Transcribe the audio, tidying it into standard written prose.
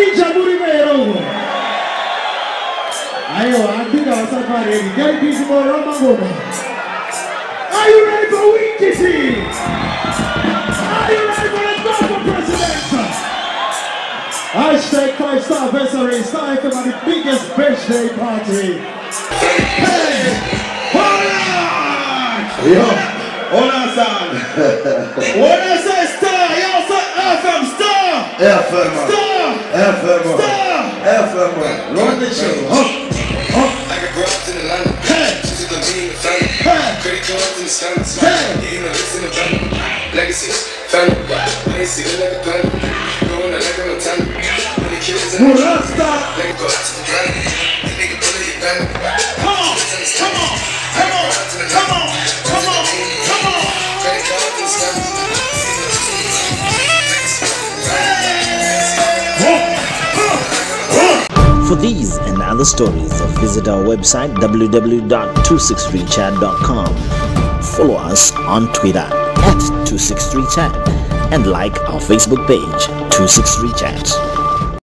Are you ready for Incase? Are you ready for the top of president? Hashtag 5-star anniversary. It's time for the biggest birthday party. Hey! Hold on! Yo! Hold on, son! When I say star, you say FM star! FM! Star! FM! Star! FM! Run the show! I got broads in Atlanta. Hey! She's the mean family. Hey! Credit cards in the standards. Hey! You know this in the family. Legacies, family. I ain't see it like a plan. Going out like I'm a tanner. When the kids in the stop. Let it go out to the ground. The nigga bully your family. Come on! Come on! Come on! Come on! Come on! Come on! Credit cards in the standards. For these and other stories, visit our website www.263chat.com. Follow us on Twitter @263chat and like our Facebook page 263chat.